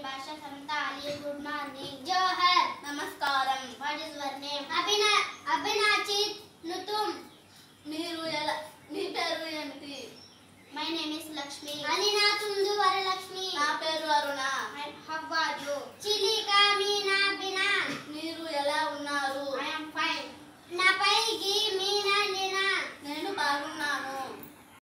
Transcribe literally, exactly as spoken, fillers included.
Bhasha, Santhali. Good morning. Johar. Namaskaram. What is your name? Abhina Abhinachit Nutum. Meeru ela mee peru emiti? My name is Lakshmi. Alina Tundu Varalakshmi. Na peru Aruna. How are you? Chilika Meena